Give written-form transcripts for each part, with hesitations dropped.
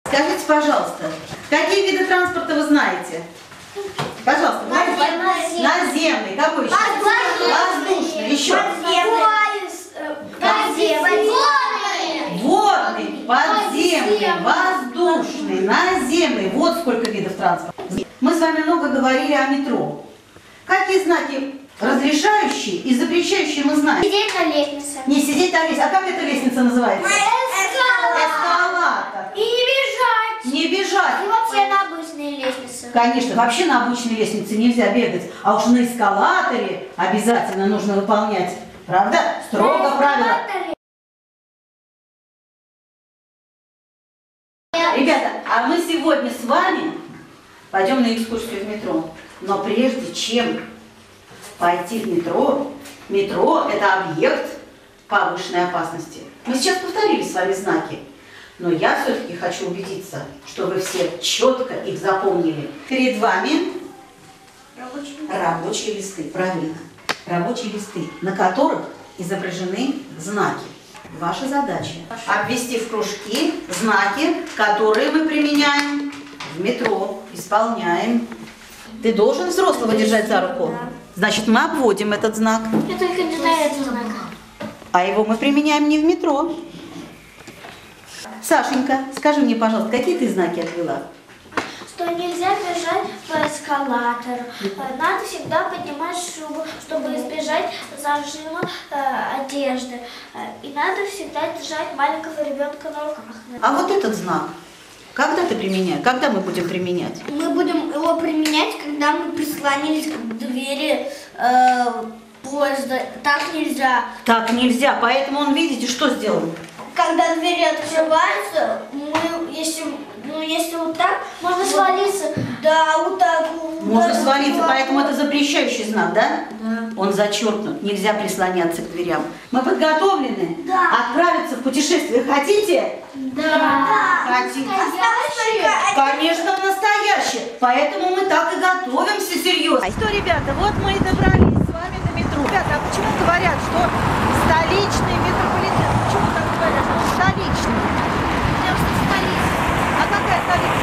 Скажите, пожалуйста, какие виды транспорта вы знаете? Пожалуйста, наземный, какой еще? Воздушный, еще. Водный, подземный, воздушный, наземный. Вот сколько видов транспорта. Мы с вами много говорили о метро. Какие знаки разрешающие и запрещающие мы знаем? Сидеть на лестнице. Не сидеть на лестнице. А как эта лестница называется? Эскалатор. И не бежать. Не бежать. И вообще на обычной лестнице. Конечно, вообще на обычной лестнице нельзя бегать. А уж на эскалаторе обязательно нужно выполнять. Правда? Строго правила. Ребята, а мы сегодня с вами пойдем на экскурсию в метро. Но прежде чем пойти в метро, метро – это объект повышенной опасности. Мы сейчас повторили с вами знаки, но я все-таки хочу убедиться, что вы все четко их запомнили. Перед вами рабочие листы, правильно, рабочие листы, на которых изображены знаки. Ваша задача – обвести в кружки знаки, которые мы применяем в метро, исполняем. Ты должен взрослого держать за руку? Значит, мы обводим этот знак. Я только не знаю этот знак. А его мы применяем не в метро. Сашенька, скажи мне, пожалуйста, какие ты знаки отвела? Что нельзя бежать по эскалатору. Надо всегда поднимать шубу, чтобы избежать зажима одежды. И надо всегда держать маленького ребенка на руках. А вот этот знак, когда ты применяешь? Когда мы будем применять? Мы будем его применять, когда мы прислонились к двери поезда. Так нельзя. Так нельзя, поэтому он, видите, что сделан? Когда двери открываются, если вот так, можно свалиться. Да, вот так. Можно свалиться, поэтому это запрещающий знак, да? Да. Он зачеркнут, нельзя прислоняться к дверям. Мы подготовлены? Да. Отправиться в путешествие хотите? Да. Хотите? Конечно, настоящее. Поэтому мы так и готовимся серьезно. Что, ребята, вот мы и добрались с вами до метро. Ребята, а почему говорят, что столичный метрополитен? Почему так говорят, что он столичный? Потому что столица. А какая столица?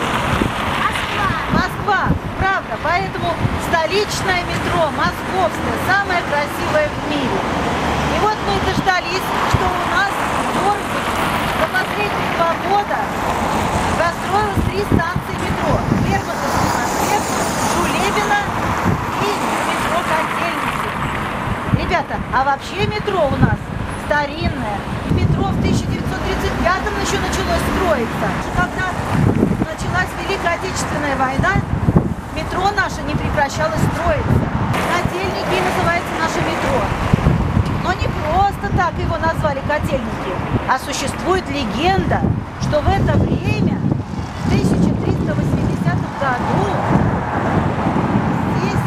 Москва, правда, поэтому столичное метро, московское, самое красивое в мире. И вот мы дождались, что у нас в городе за последние 2 года построилось 3 станции метро. Лермонтовский проспект, Шулебина и метро Котельники. Ребята, а вообще метро у нас старинное. Метро в 1935-м еще началось строиться. Когда началась Великая Отечественная война, метро наше не прекращалось строиться. Котельники называется наше метро. Но не просто так его назвали Котельники, а существует легенда, что в это время, в 1380 году, здесь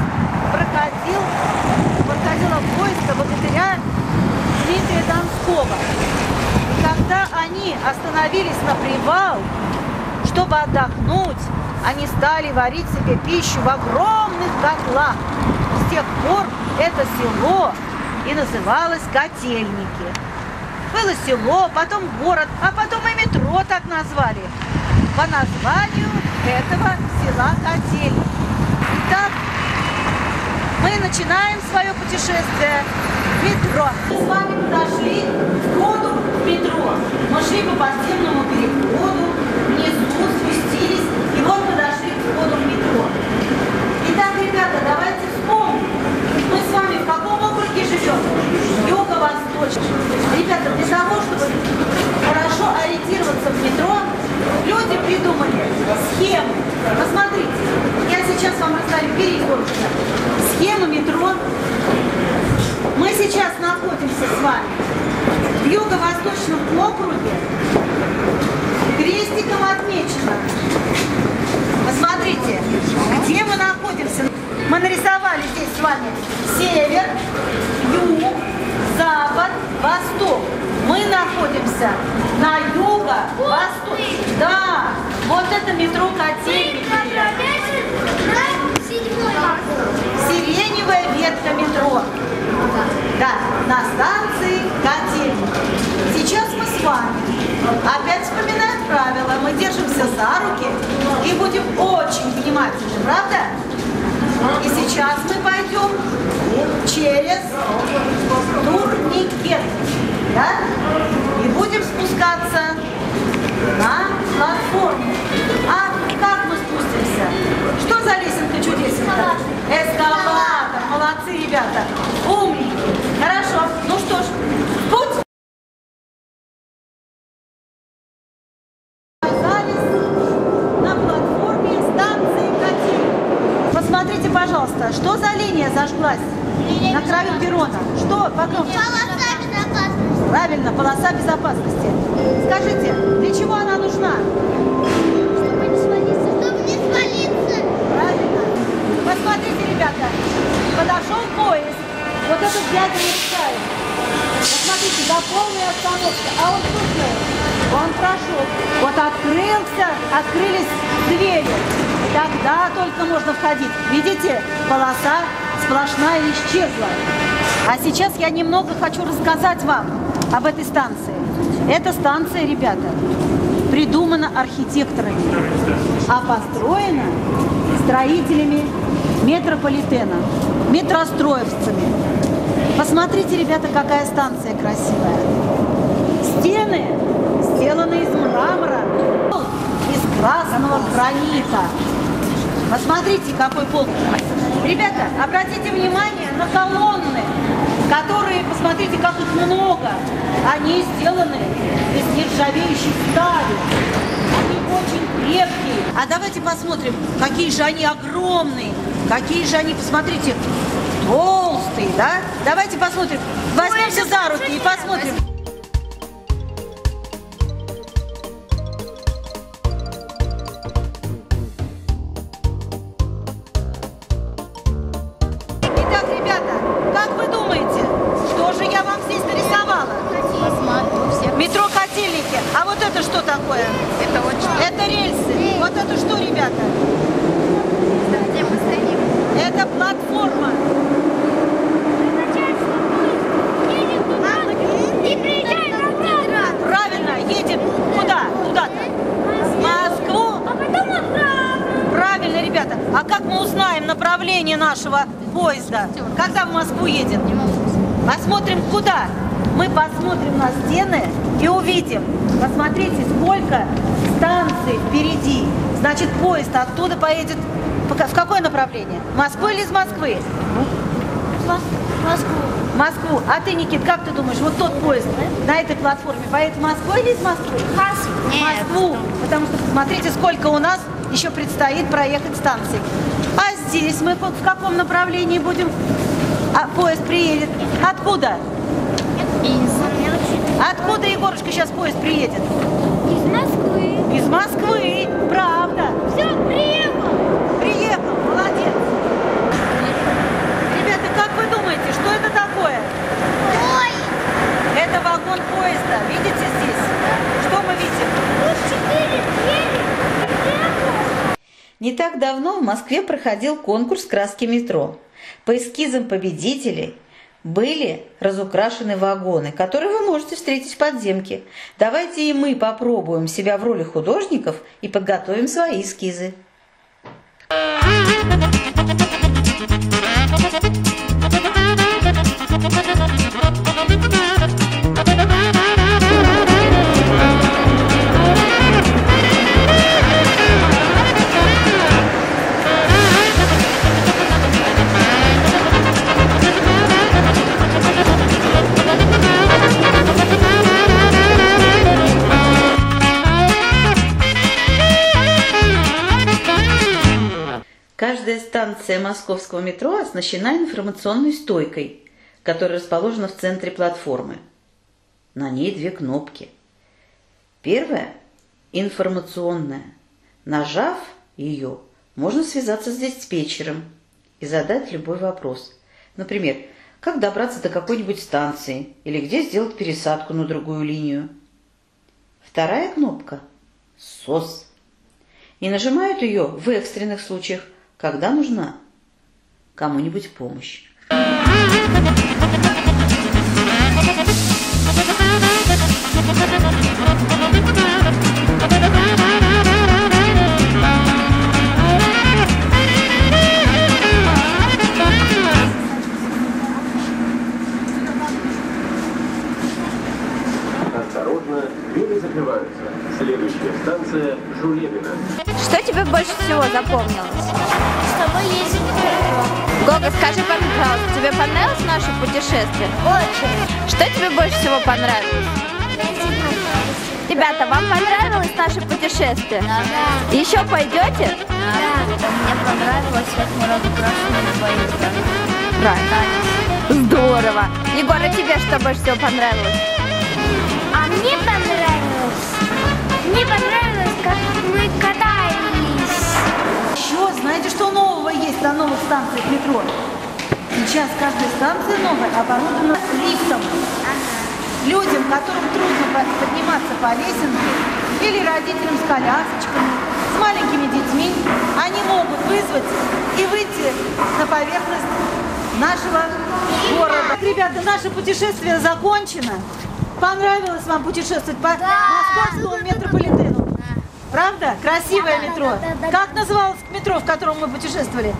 проходило войско богатыря Дмитрия Донского. И когда они остановились на привал, чтобы отдохнуть, они стали варить себе пищу в огромных котлах. С тех пор это село и называлось Котельники. Было село, потом город, а потом и метро так назвали. По названию этого села Котельники. Итак, мы начинаем свое путешествие в метро. Мы с вами подошли к входу в метро. Мы шли по подземному переходу, внизу спустились, и вот подошли к входу в метро. Итак, ребята, давайте вспомним. Мы с вами в каком округе живем? Юго-восточном. Ребята, для того, чтобы хорошо ориентироваться в метро, люди придумали схемы. Посмотрите, я сейчас вам расставлю переход. Схема метро. Мы сейчас находимся с вами в юго-восточном округе. Крестиком отмечено. Посмотрите, где мы находимся. Мы нарисовали здесь с вами север, юг, запад, восток. Мы находимся на юго-востоке. Да, вот это метро Котельники. Сиреневая ветка метро. Да, на станции Котельники. Сейчас мы с вами опять вспоминаем правила. Мы держимся внимательны, правда? И сейчас мы пойдем через турникет, да? И будем спускаться на платформу. А как мы спустимся? Что за лесенка чудесенькая? Эскалатор. Молодцы, ребята. Умненькие. Хорошо. Ну что ж, в путь. На платформе станции Котельники. Посмотрите, пожалуйста, что за линия зажглась на краю перрона? Что вокруг? Полоса безопасности. Правильно, полоса безопасности. Скажите, для чего она нужна? Чтобы не свалиться. Чтобы не свалиться. Правильно. Посмотрите, ребята, подошел поезд. Вот этот дядя мечтает. Посмотрите, до полной остановки. А он что сделал? Он прошел. Вот открылись двери. И тогда только можно входить. Видите, полоса сплошная исчезла. А сейчас я немного хочу рассказать вам об этой станции. Эта станция, ребята, придумана архитекторами, а построена строителями метрополитена, метростроевцами. Посмотрите, ребята, какая станция красивая. Стены сделаны из мрамора, из красного гранита. Посмотрите, какой пол. Ребята, обратите внимание на колонны, которые, посмотрите, как их много. Они сделаны из нержавеющей стали. Они очень крепкие. А давайте посмотрим, какие же они огромные, какие же они, посмотрите, толстые, да? Давайте посмотрим. Возьмемся за руки и посмотрим. Итак, ребята, как вы думаете, что же я вам здесь нарисовала? Метро Котельники. А вот это что такое? Это очень... Это рельсы. Вот это что, ребята? Где мы стоим? Это платформа. И приезжай назад. Правильно, едем куда? Куда-то. В Москву. А потом обратно. Правильно, ребята. А как мы узнаем направление нашего поезда? Когда в Москву едем? Посмотрим куда? Мы посмотрим на стены и увидим. Посмотрите, сколько станций впереди. Значит, поезд оттуда поедет. В какое направление? В Москву или из Москвы? Москву. В Москву. А ты, Никит, как ты думаешь, вот тот поезд на этой платформе поедет в Москву или из Москвы? В Москву. Потому что посмотрите, сколько у нас еще предстоит проехать станций. А здесь мы в каком направлении будем? А поезд приедет. Откуда? Откуда, Егорушка, сейчас поезд приедет? Из Москвы. Из Москвы, правда. Все, приехал. Приехал, молодец. Ребята, как вы думаете, что это такое? Ой. Это вагон поезда. Видите здесь? Что мы видим? Тут 4 двери. Не так давно в Москве проходил конкурс «Краски метро». По эскизам победителей были разукрашены вагоны, которые вы можете встретить в подземке. Давайте и мы попробуем себя в роли художников и подготовим свои эскизы. Каждая станция московского метро оснащена информационной стойкой, которая расположена в центре платформы. На ней 2 кнопки. Первая – информационная. Нажав ее, можно связаться с диспетчером и задать любой вопрос. Например, как добраться до какой-нибудь станции или где сделать пересадку на другую линию. Вторая кнопка – СОС. И нажимают ее в экстренных случаях, когда нужна кому-нибудь помощь. Жулебина. Что тебе больше всего запомнилось? С тобой ездить в метро. Гога, скажи, пожалуйста, тебе понравилось наше путешествие? Очень. Что тебе больше всего понравилось? Ребята, вам понравилось наше путешествие? Да. Еще пойдете? Да. Мне понравилось, как мы разукрашивали поезда. Правильно. Здорово. Егор, а тебе что больше всего понравилось? А мне понравилось, как мы катались. Еще знаете, что нового есть на новых станциях метро? Сейчас каждая станция новая оборудована лифтом. Людям, которым трудно подниматься по лесенке, или родителям с колясочками, с маленькими детьми, они могут вызвать и выйти на поверхность нашего города. Ребята, наше путешествие закончено. Понравилось вам путешествовать по московскому метрополитену? Правда? Красивое метро. Как называлось метро, в котором мы путешествовали?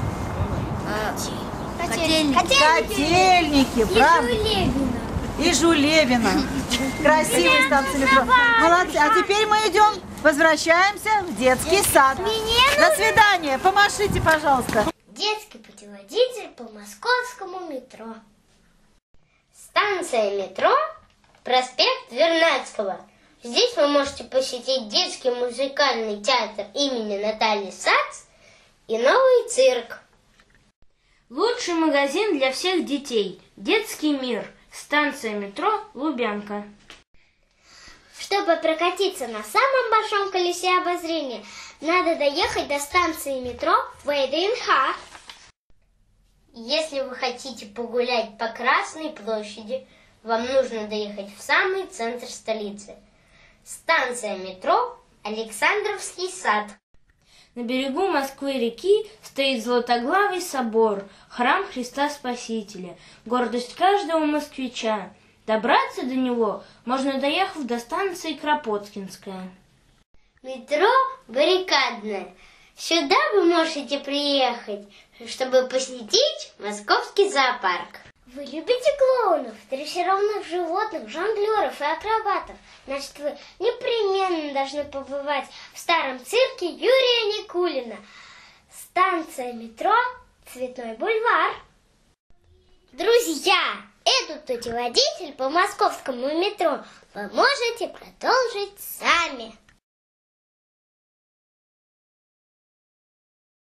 Котельники, правда? И Жулебина. Красивые станции метро. Молодцы. А теперь мы идем, возвращаемся в детский сад. До свидания. Помашите, пожалуйста. Детский путеводитель по московскому метро. Станция метро, проспект Вернадского. Здесь вы можете посетить детский музыкальный театр имени Натальи Сац и новый цирк. Лучший магазин для всех детей. Детский мир. Станция метро Лубянка. Чтобы прокатиться на самом большом колесе обозрения, надо доехать до станции метро ВДНХ. Если вы хотите погулять по Красной площади, вам нужно доехать в самый центр столицы. Станция метро Александровский сад. На берегу Москвы-реки стоит Златоглавый собор, храм Христа Спасителя, гордость каждого москвича. Добраться до него можно, доехав до станции Кропоткинская. Метро Баррикадное. Сюда вы можете приехать, чтобы посетить Московский зоопарк. Вы любите клоунов, дрессированных животных, жонглеров и акробатов? Значит, вы непременно должны побывать в старом цирке Юрия Никулина. Станция метро Цветной бульвар. Друзья, этот путеводитель по московскому метро вы можете продолжить сами.